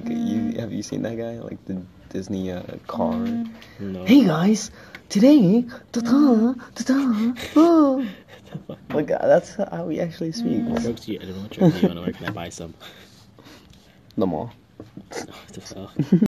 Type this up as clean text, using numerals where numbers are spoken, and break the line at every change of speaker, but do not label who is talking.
Like, have you seen that guy? Like the Disney car?
No.
Hey guys, today, oh. Like that's how he actually speaks.
What drugs do you want to work? Can I buy some?
The mall.
No, what the fuck?